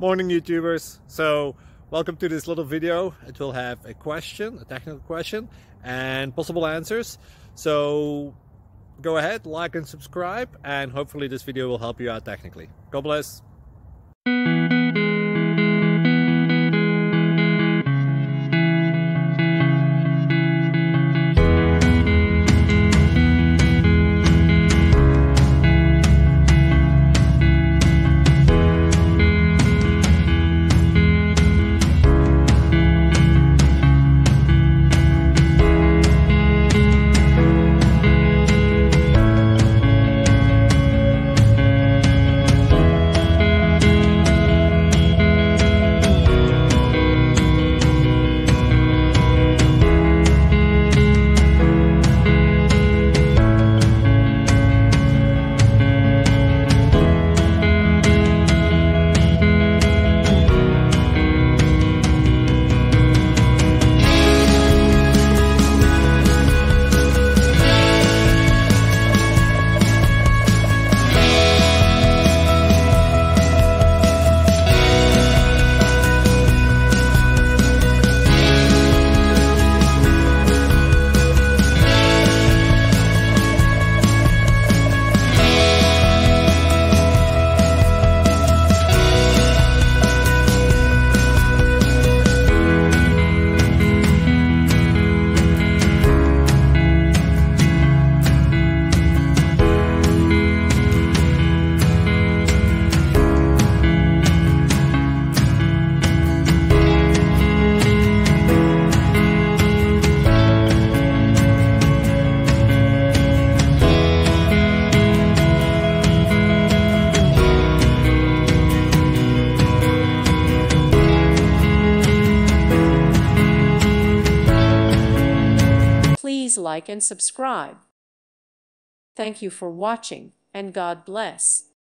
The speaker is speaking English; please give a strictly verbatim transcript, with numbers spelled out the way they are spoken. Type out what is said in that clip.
Morning YouTubers. So welcome to this little video. It will have a question, a technical question, and possible answers. So go ahead, like and subscribe, and hopefully this video will help you out technically. God bless. Please like and subscribe. Thank you for watching, and God bless.